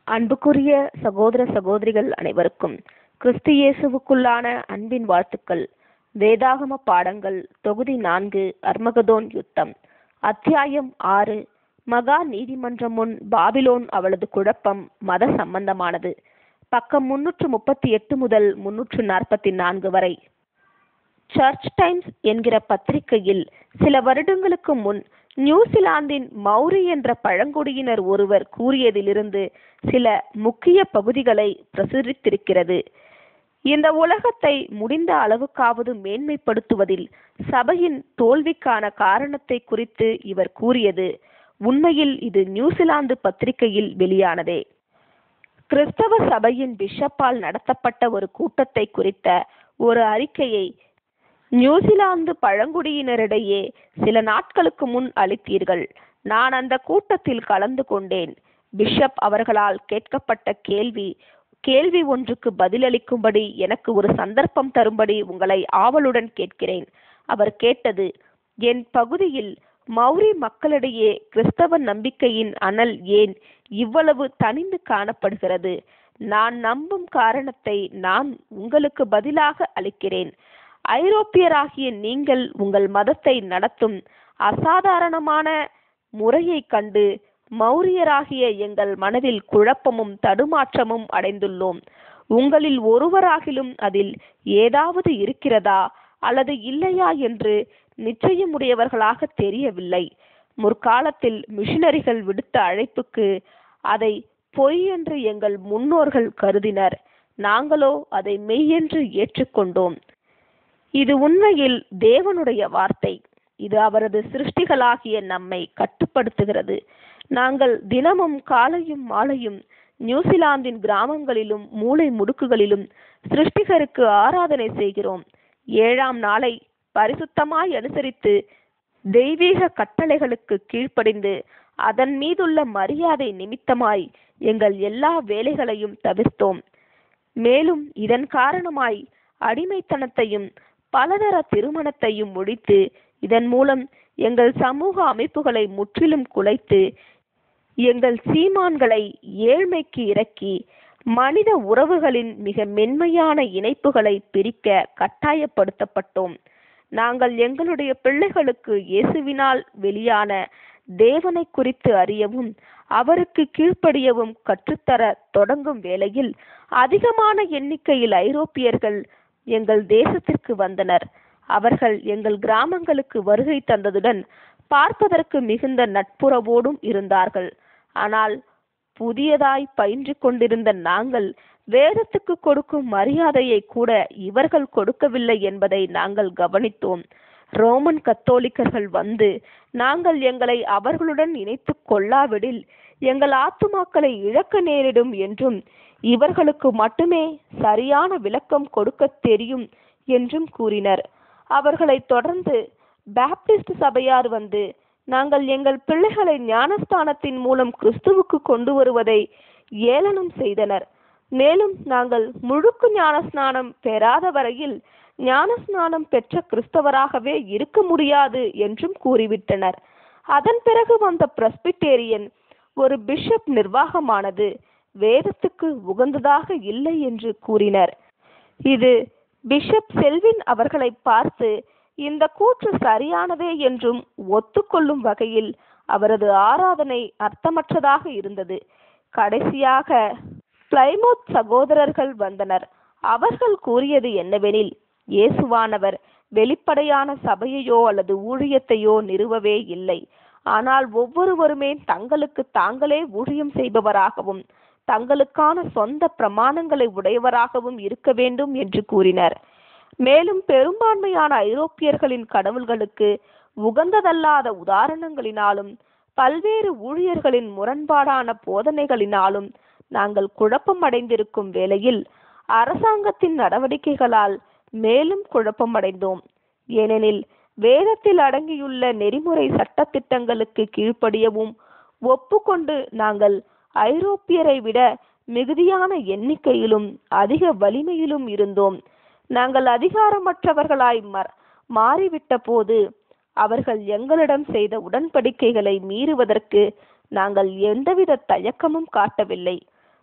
அன்புக்குரிய சகோதர சகோதரிகள் அனைவருக்கும் கிறிஸ்து இயேசுவுக்குள்ளான அன்பின் வாழ்த்துக்கள். வேதாகம பாடங்கள் தொகுதி 4 அர்மகதோன் யுத்தம் அத்தியாயம் 6 மகா நீதிமன்றம் முன் பாபிலோன் அவளது குழப்பம் மத சம்பந்தமானது. பக்கம் 338 முதல் 344 வரை. சர்ச் டைம்ஸ் என்கிற பத்திரிகையில் சில வருடங்களுக்கு முன் நியூசிலாந்தின் மௌரி என்ற பழங்குடியினர் ஒருவர் கூறியதிலிருந்து சில முக்கிய பகுதிகளை பிரசுரித்திருக்கிறது. இந்த உலகத்தை முடிந்த அளவுக்காவது மேன்மைப்படுத்துவதில் சபையின் தோல்விக்கான காரணத்தை குறித்து இவர் கூறியது உண்மையில் இது நியூசிலாந்து பத்திரிகையில் வெளியானதே. கிறிஸ்தவ சபையின் பிஷப்பால் நடத்தப்பட்ட ஒரு கூட்டத்தை குறித்த ஒரு அறிக்கையை நியூசிலாந்து பழங்குடியினரிடையே சில நாட்களுக்கு முன் அளித்தீர்கள். நான் அந்த கூட்டத்தில் கலந்து கொண்டேன். பிஷப் அவர்களால் கேட்கப்பட்ட கேள்வி ஒன்றுக்கு பதிலளிக்கும்படி எனக்கு ஒரு சந்தர்ப்பம் தரும்படி உங்களை ஆவலுடன் கேட்கிறேன். அவர் கேட்டது, என் பகுதியில் மௌரி மக்களிடையே கிறிஸ்தவ நம்பிக்கையின் அனல் ஏன் இவ்வளவு தணிந்து காணப்படுகிறது? நான் நம்பும் காரணத்தை நான் உங்களுக்கு பதிலாக அளிக்கிறேன். ஐரோப்பியராகிய நீங்கள் உங்கள் மதத்தை நடத்தும் அசாதாரணமான முறையை கண்டு மௌரியராகிய எங்கள் மனதில் குழப்பமும் தடுமாற்றமும் அடைந்துள்ளோம். உங்களில் ஒருவராகிலும் அதில் ஏதாவது இருக்கிறதா அல்லது இல்லையா என்று நிச்சயமுடையவர்களாக தெரியவில்லை. முற்காலத்தில் மிஷனரிகள் விடுத்த அழைப்புக்கு அதை பொய் என்று எங்கள் முன்னோர்கள் கருதினர். நாங்களோ அதை மெய்யென்று ஏற்றுக்கொண்டோம். இது உண்மையில் தேவனுடைய வார்த்தை. இது அவரது சிருஷ்டிகளாகிய நம்மை கட்டுப்படுத்துகிறது. நாங்கள் தினமும் காலையும் மாலையும் நியூசிலாந்தின் கிராமங்களிலும் மூலை முடுக்குகளிலும் சிருஷ்டிகருக்கு ஆராதனை செய்கிறோம். 7ஆம் நாளை பரிசுத்தமாய் அனுசரித்து தெய்வீக கட்டளைகளுக்கு கீழ்ப்படிந்து அதன் மீதுள்ள மரியாதை நிமித்தமாய் எங்கள் எல்லா வேலைகளையும் தவிர்த்தோம். மேலும் இதன் காரணமாய் அடிமைத்தனத்தையும் பலதர திருமணத்தையும் ஒழித்து இதன் மூலம் எங்கள் சமூக அமைப்புகளை முற்றிலும் குலைத்து எங்கள் சீமான்களை ஏழ்மைக்கு இறக்கி மனித உறவுகளின் மிக மென்மையான இணைப்புகளை பிரிக்க கட்டாயப்படுத்தப்பட்டோம். நாங்கள் எங்களுடைய பிள்ளைகளுக்கு இயேசுவினால் வெளியான தேவனை குறித்து அறியவும் அவருக்கு கீழ்ப்படியவும் கற்றுத்தர தொடங்கும் வேளையில் அதிகமான எண்ணிக்கையில் ஐரோப்பியர்கள் எங்கள் தேசத்திற்கு வந்தனர். அவர்கள் எங்கள் கிராமங்களுக்கு வருகை தந்ததுடன் பார்ப்பதற்கு மிகுந்த நட்புறவோடும் இருந்தார்கள். ஆனால் புதியதாய் பயின்று கொண்டிருந்த நாங்கள் வேதத்துக்கு கொடுக்கும் மரியாதையை கூட இவர்கள் கொடுக்கவில்லை என்பதை நாங்கள் கவனித்தோம். ரோமன் கத்தோலிக்கர்கள் வந்து நாங்கள் எங்களை அவர்களுடன் இணைத்து கொள்ளாவிடில் எங்கள் ஆத்துமாக்களை இழக்க நேரிடும் என்றும் இவர்களுக்கு மட்டுமே சரியான விளக்கம் கொடுக்க தெரியும் என்றும் கூறினர். அவர்களை தொடர்ந்து பாப்டிஸ்ட் சபையார் வந்து நாங்கள் எங்கள் பிள்ளைகளை ஞானஸ்தானத்தின் மூலம் கிறிஸ்துவுக்கு கொண்டு வருவதை ஏளனம் செய்தனர். மேலும் நாங்கள் முழுக்கு ஞானஸ்நானம் பெறாத வரையில் ஞானஸ்நானம் பெற்ற கிறிஸ்தவராகவே இருக்க முடியாது என்றும் கூறிவிட்டனர். அதன் பிறகு வந்த பிரஸ்பிட்டேரியன் ஒரு பிஷப் நிர்வாகமானது வேதத்துக்கு உகந்ததாக இல்லை என்று கூறினர். இது பிஷப் செல்வின் அவர்களை பார்த்து இந்த கூற்று சரியானதே என்றும் ஒத்துக்கொள்ளும் வகையில் அவரது ஆராதனை அர்த்தமற்றதாக இருந்தது. கடைசியாக பிளைமோத் சகோதரர்கள் வந்தனர். அவர்கள் கூறியது என்னவெனில், இயேசுவானவர் வெளிப்படையான சபையையோ அல்லது ஊழியத்தையோ நிறுவவே இல்லை. ஆனால் ஒவ்வொருவருமே தங்களுக்கு தாங்களே ஊழியம் செய்பவராகவும் தங்களுக்கான சொந்த பிரமாணங்களை உடையவராகவும் இருக்க வேண்டும் என்று கூறினர். மேலும் பெரும்பான்மையான ஐரோப்பியர்களின் கடவுள்களுக்கு உகந்ததல்லாத உதாரணங்களினாலும் பல்வேறு ஊழியர்களின் முரண்பாடான போதனைகளினாலும் நாங்கள் குழப்பம் அடைந்திருக்கும் வேளையில் அரசாங்கத்தின் நடவடிக்கைகளால் மேலும் குழப்பமடைந்தோம். ஏனெனில் வேதத்தில் அடங்கியுள்ள நெறிமுறை சட்டத்திட்டங்களுக்கு கீழ்ப்படியவும் ஒப்புக்கொண்டு நாங்கள் ஐரோப்பியரை விட மிகுதியான எண்ணிக்கையிலும் அதிக வலிமையிலும் இருந்தோம். நாங்கள் அதிகாரமற்றவர்களாய் மாறிவிட்ட போது அவர்கள் எங்களிடம் செய்த உடன்படிக்கைகளை மீறுவதற்கு நாங்கள் எந்தவித தயக்கமும் காட்டவில்லை.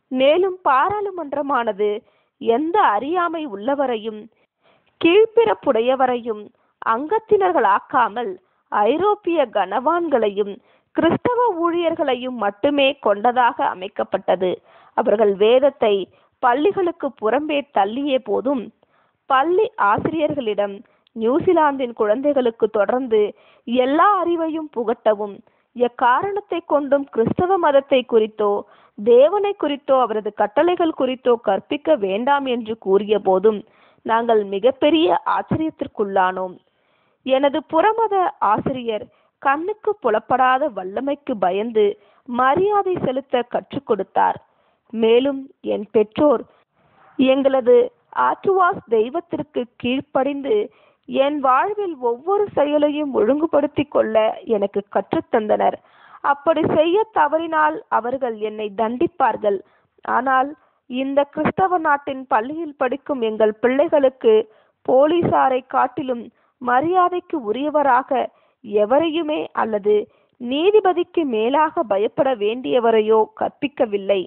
மேலும் பாராளுமன்றமானது எந்த அறியாமை உள்ளவரையும் கீழ்ப்பிறப்புடையவரையும் அங்கத்தினர்களாக்காமல் ஐரோப்பிய கனவான்களையும் கிறிஸ்தவ ஊழியர்களையும் மட்டுமே கொண்டதாக அமைக்கப்பட்டது. அவர்கள் வேதத்தை பள்ளிகளுக்கு புறம்பே தள்ளிய போதும் பள்ளி ஆசிரியர்களிடம் நியூசிலாந்தின் குழந்தைகளுக்கு தொடர்ந்து எல்லா அறிவையும் புகட்டவும், எக்காரணத்தை கொண்டும் கிறிஸ்தவ மதத்தை குறித்தோ தேவனை குறித்தோ அவரது கட்டளைகள் குறித்தோ கற்பிக்க வேண்டாம் என்று கூறிய போதும் நாங்கள் மிகப்பெரிய ஆச்சரியத்திற்குள்ளானோம். எனது புறமத ஆசிரியர் கண்ணுக்கு புலப்படாத வல்லமைக்கு பயந்து மரியாதை செலுத்த கற்றுக் கொடுத்தார். மேலும் என் பெற்றோர் எங்களது ஆற்றுவாஸ் தெய்வத்திற்கு கீழ்ப்படிந்து என் வாழ்வில் ஒவ்வொரு செயலையும் ஒழுங்குபடுத்தி கொள்ள எனக்கு கற்றுத்தந்தனர். அப்படி செய்ய தவறினால் அவர்கள் என்னை தண்டிப்பார்கள். ஆனால் இந்த கிறிஸ்தவ நாட்டின் பள்ளியில் படிக்கும் எங்கள் பிள்ளைகளுக்கு போலீசாரை காட்டிலும் மரியாதைக்கு உரியவராக எவரையுமே அல்லது நீதிபதிக்கு மேலாக பயப்பட வேண்டியவரையோ கற்பிக்கவில்லை.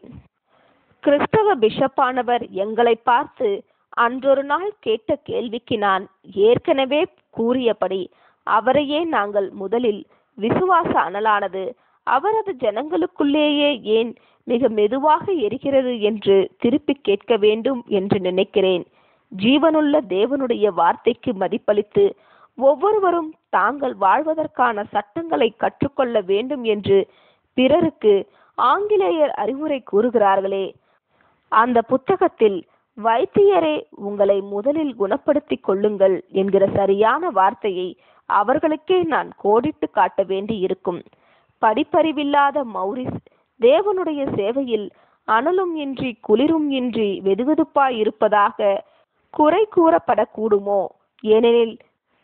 கிறிஸ்தவ பிஷப்பானவர் எங்களை பார்த்து அன்றொரு நாள் கேட்ட கேள்விக்கு நான் ஏற்கனவே கூறியபடி அவரையே நாங்கள் முதலில் விசுவாச அனலானது அவரது ஜனங்களுக்குள்ளேயே ஏன் மிக மெதுவாக எரிகிறது என்று திருப்பி கேட்க வேண்டும் என்று நினைக்கிறேன். ஜீவனுள்ள தேவனுடைய வார்த்தைக்கு மதிப்பளித்து ஒவ்வொருவரும் தாங்கள் வாழ்வதற்கான சட்டங்களை கற்றுக்கொள்ள வேண்டும் என்று பிறருக்கு ஆங்கிலேயர் அறிவுரை கூறுகிறார்களே, அந்த புத்தகத்தில் வைத்தியரே உங்களை முதலில் குணப்படுத்தி கொள்ளுங்கள் என்கிற சரியான வார்த்தையை அவர்களுக்கே நான் கோடிட்டு காட்ட வேண்டி இருக்கும். படிப்பறிவில்லாத மௌரிஸ் தேவனுடைய சேவையில் அனலும் இன்றி குளிரும் இன்றி வெதுவெதுப்பாய் இருப்பதாக குறை கூறப்படக்கூடுமோ? ஏனெனில்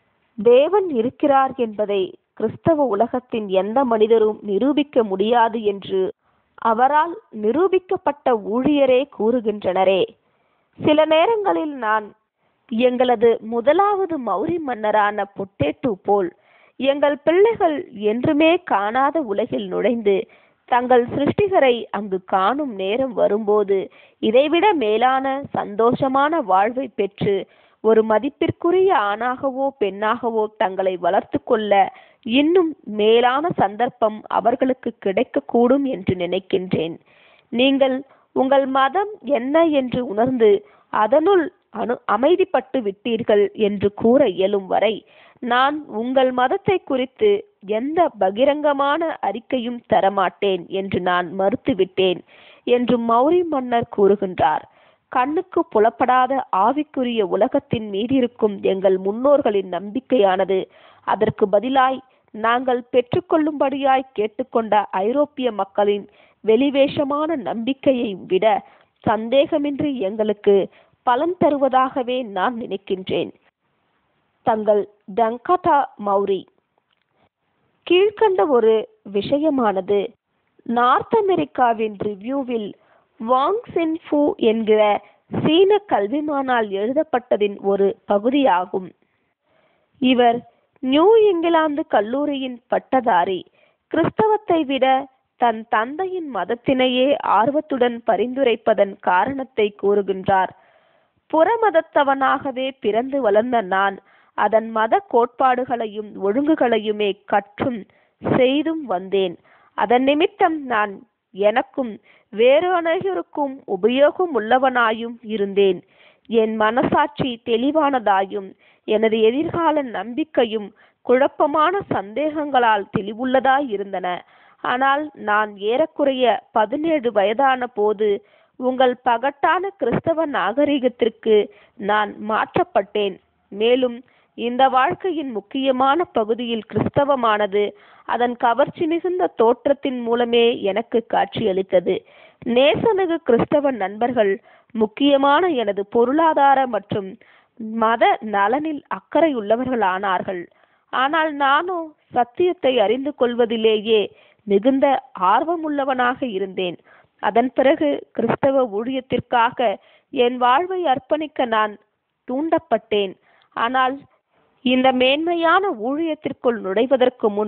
தேவன் இருக்கிறார் என்பதை கிறிஸ்தவ உலகத்தின் எந்த மனிதரும் நிரூபிக்க முடியாது என்று அவரால் நிரூபிக்கப்பட்ட ஊழியரே கூறுகின்றனரே. சில நேரங்களில் நான் எங்களது முதலாவது மௌரி மன்னரான பொட்டேட்டோ போல் எங்கள் பிள்ளைகள் என்றுமே காணாத உலகில் நுழைந்து தங்கள் சிருஷ்டிகரை அங்கு காணும் நேரம் வரும்போது இதைவிட மேலான சந்தோஷமான வாழ்வை பெற்று ஒரு மதிப்பிற்குரிய ஆணாகவோ பெண்ணாகவோ தங்களை வளர்த்து கொள்ள இன்னும் மேலான சந்தர்ப்பம் அவர்களுக்கு கிடைக்கக்கூடும் என்று நினைக்கின்றேன். நீங்கள் உங்கள் மதம் என்ன என்று உணர்ந்து அதனுள் அமைதிப்பட்டு விட்டீர்கள் என்று கூற இயலும் வரை நான் உங்கள் மதத்தை குறித்து எந்த பகிரங்கமான அறிக்கையும் தரமாட்டேன் என்று நான் மறுத்துவிட்டேன் என்று மௌரி மன்னர் கூறுகின்றார். கண்ணுக்கு புலப்படாத ஆவிக்குரிய உலகத்தின் மீதிருக்கும் எங்கள் முன்னோர்களின் நம்பிக்கையானது அதற்கு பதிலாய் நாங்கள் பெற்றுக்கொள்ளும்படியாய் கேட்டுக்கொண்ட ஐரோப்பிய மக்களின் வெளிவேஷமான நம்பிக்கையை விட சந்தேகமின்றி எங்களுக்கு பலன் தருவதாகவே நான் நினைக்கின்றேன். தங்கள் டங்கட்டா மௌரி. கீழ்கண்ட ஒரு விஷயமானது நார்த் அமெரிக்காவின் ரிவ்யூவில் வாங் சின் ஃபூ என்கிற சீன கல்விமானால் எழுதப்பட்டதின் ஒரு பகுதியாகும். இவர் நியூ இங்கிலாந்து கல்லூரியின் பட்டதாரி. கிறிஸ்தவத்தை விட தன் தந்தையின் மதத்தினையே ஆர்வத்துடன் பரிந்துரைப்பதன் காரணத்தை கூறுகின்றார். புறமதத்தவனாகவே பிறந்து வளர்ந்த நான் அதன் மத கோட்பாடுகளையும் ஒழுங்குகளையுமே கற்றும் செய்தும் வந்தேன். அதன் நிமித்தம் நான் எனக்கும் வேறு அனைவருக்கும் உபயோகம் உள்ளவனாயும் இருந்தேன். என் மனசாட்சி தெளிவானதாயும் எனது எதிர்கால நம்பிக்கையும் குழப்பமான சந்தேகங்களால் தெளிவுள்ளதாய் இருந்தன. ஆனால் நான் ஏறக்குறைய 17 வயதான போது உங்கள் பகட்டான கிறிஸ்தவ நாகரிகத்திற்கு நான் மாற்றப்பட்டேன். மேலும் இந்த வாழ்க்கையின் முக்கியமான பகுதியில் கிறிஸ்தவமானது அதன் கவர்ச்சி மிகுந்த தோற்றத்தின் மூலமே எனக்கு காட்சியளித்தது. நேசமிகு கிறிஸ்தவ நண்பர்கள் முக்கியமான எனது பொருளாதார மற்றும் மத நலனில் அக்கறையுள்ளவர்களானார்கள். ஆனால் நானோ சத்தியத்தை அறிந்து கொள்வதிலேயே மிகுந்த ஆர்வமுள்ளவனாக இருந்தேன். அதன் பிறகு கிறிஸ்தவ ஊழியத்திற்காக என் வாழ்வை அர்ப்பணிக்க நான் தூண்டப்பட்டேன். ஆனால் இந்த மேன்மையான ஊழியத்திற்குள் நுழைவதற்கு முன்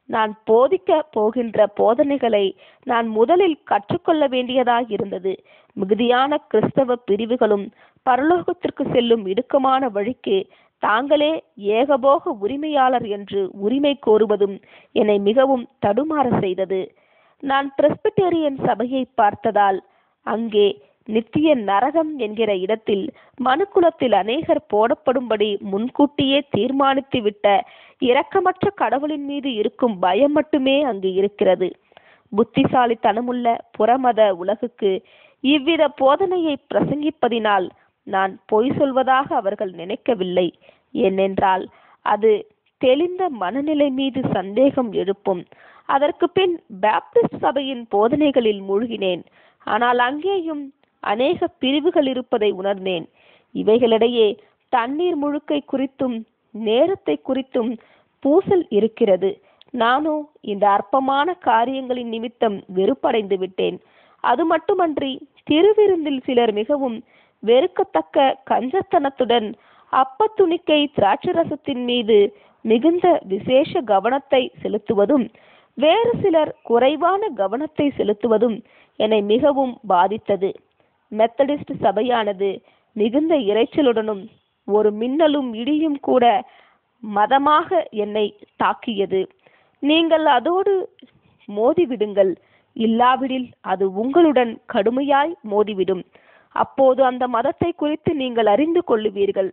நான் போதிக்க போகின்ற போதனைகளை நான் முதலில் கற்றுக்கொள்ள வேண்டியதாயிருந்தது. மிகுதியான கிறிஸ்தவ பிரிவுகளும் பரலோகத்திற்கு செல்லும் இடுக்கமான வழிக்கு தாங்களே ஏகபோக உரிமையாளர் என்று உரிமை கோருவதும் என்னை மிகவும் தடுமாற செய்தது. நான் பிரெஸ்பிட்டேரியன் சபையை பார்த்ததால் அங்கே நித்திய நரகம் என்கிற இடத்தில் மனுக்குலத்தில் அநேகர் போடப்படும்படி முன்கூட்டியே தீர்மானித்து விட்ட இரக்கமற்ற கடவுளின் மீது இருக்கும் பயம் மட்டுமே அங்கு இருக்கிறது. புத்திசாலித்தனமுள்ள புறமத உலகுக்கு இவ்வித போதனையை பிரசங்கிப்பதினால் நான் பொய் சொல்வதாக அவர்கள் நினைக்கவில்லை. ஏனென்றால் அது தெளிந்த மனநிலை மீது சந்தேகம் எழுப்பும். அதற்கு பின் பாப்டிஸ்ட் சபையின் போதனைகளில் மூழ்கினேன். ஆனால் அங்கேயும் அநேக பிரிவுகள் இருப்பதை உணர்ந்தேன். இவைகளிடையே தண்ணீர் முழுக்கை குறித்தும் நேரத்தை குறித்தும் பூசல் இருக்கிறது. நானோ இந்த அற்பமான காரியங்களின் நிமித்தம் வெறுப்படைந்து விட்டேன். அது மட்டுமன்றி திருவிருந்தில் சிலர் மிகவும் வெறுக்கத்தக்க கஞ்சத்தனத்துடன் அப்பத்துணிக்கை திராட்சரசத்தின் மீது மிகுந்த விசேஷ கவனத்தை செலுத்துவதும் வேறு சிலர் குறைவான கவனத்தை செலுத்துவதும் என்னை மிகவும் பாதித்தது. மெத்தடிஸ்ட் சபையானது மிகுந்த இறைச்சலுடனும் ஒரு மின்னலும் இடியும் கூட மதமாக என்னை தாக்கியது. நீங்கள் அதோடு மோதிவிடுங்கள், இல்லாவிடில் அது உங்களுடன் கடுமையாய் மோதிவிடும். அப்போது அந்த மதத்தை குறித்து நீங்கள் அறிந்து கொள்ளுவீர்கள்.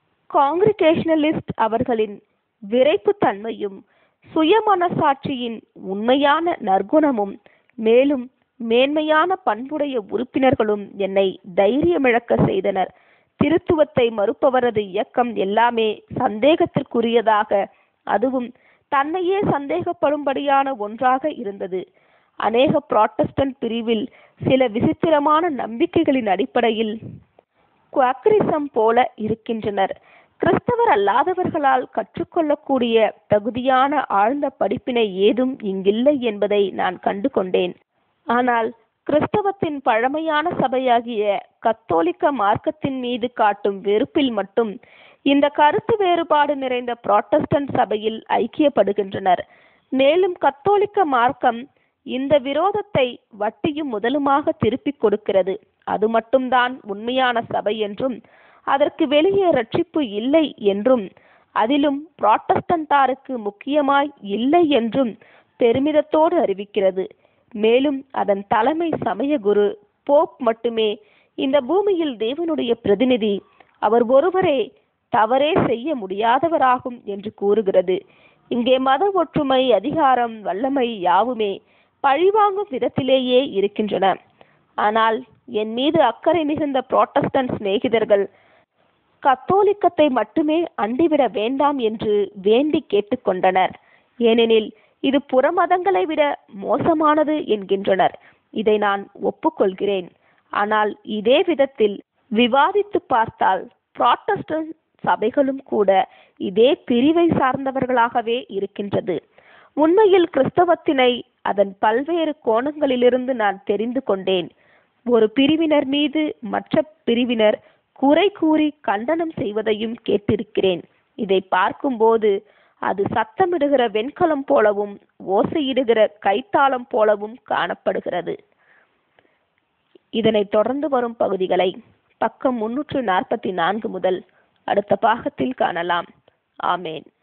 காங்கிரிகேஷனலிஸ்ட் அவர்களின் விரைப்பு தன்மையும் சுயமனசாட்சியின் உண்மையான நற்குணமும் மேலும் மேன்மையான பண்புடைய உறுப்பினர்களும் என்னை தைரியமிழக்க செய்தனர். திருத்துவத்தை மறுப்பவரது இயக்கம் எல்லாமே சந்தேகத்திற்குரியதாக, அதுவும் தன்னையே சந்தேகப்படும்படியான ஒன்றாக இருந்தது. அநேக புராட்டஸ்டன்ட் பிரிவில் சில விசித்திரமான நம்பிக்கைகளின் அடிப்படையில் குவாக்கரிசம் போல இருக்கின்றனர். கிறிஸ்தவர் அல்லாதவர்களால் கற்றுக்கொள்ளக்கூடிய தகுதியான ஆழ்ந்த படிப்பினை ஏதும் இங்கில்லை என்பதை நான் கண்டு கொண்டேன். ஆனால் கிறிஸ்தவத்தின் பழமையான சபையாகிய கத்தோலிக்க மார்க்கத்தின் மீது காட்டும் வெறுப்பில் மட்டும் இந்த கருத்து வேறுபாடு நிறைந்த புராட்டஸ்டன்ட் சபையில் ஐக்கியப்படுகின்றனர். மேலும் கத்தோலிக்க மார்க்கம் இந்த விரோதத்தை வட்டியும் முதலுமாக திருப்பிக் கொடுக்கிறது. அது மட்டும்தான் உண்மையான சபை என்றும் அதற்கு வெளியே ரட்சிப்பு இல்லை என்றும் அதிலும் புராட்டஸ்டன்டாருக்கு முக்கியமாய் இல்லை என்றும் பெருமிதத்தோடு அறிவிக்கிறது. மேலும் அதன் தலைமை சமய குரு போப் மட்டுமே இந்த பூமியில் தேவனுடைய பிரதிநிதி, அவர் ஒருவரே தவறே செய்ய முடியாதவராகும் என்று கூறுகிறது. இங்கே மத ஒற்றுமை, அதிகாரம், வல்லமை யாவுமே பழிவாங்கும் விதத்திலேயே இருக்கின்றன. ஆனால் என் மீது அக்கறை மிகுந்த புராட்டஸ்டன்ட் சிநேகிதர்கள் கத்தோலிக்கத்தை மட்டுமே அண்டிவிட வேண்டாம் என்று வேண்டி கேட்டுக்கொண்டனர். ஏனெனில் இது புறமதங்களை விட மோசமானது என்கின்றனர். இதை நான் ஒப்புக்கொள்கிறேன். ஆனால் இதே விதத்தில் விவாதித்து பார்த்தால் புராட்டஸ்டன்ட் சபைகளும் கூட இதே பிரிவை சார்ந்தவர்களாகவே இருக்கின்றது. உண்மையில் கிறிஸ்தவத்தினை அதன் பல்வேறு கோணங்களிலிருந்து நான் தெரிந்து கொண்டேன். ஒரு பிரிவினர் மீது மற்ற பிரிவினர் குறை கூறி கண்டனம் செய்வதையும் கேட்டிருக்கிறேன். இதை பார்க்கும்போது அது சத்தமிடுகிற வெண்கலம் போலவும் ஓசையிடுகிற கைத்தாளம் போலவும் காணப்படுகிறது. இதனை தொடர்ந்து வரும் பகுதிகளை பக்கம் 344 முதல் அடுத்த பாகத்தில் காணலாம். ஆமேன்.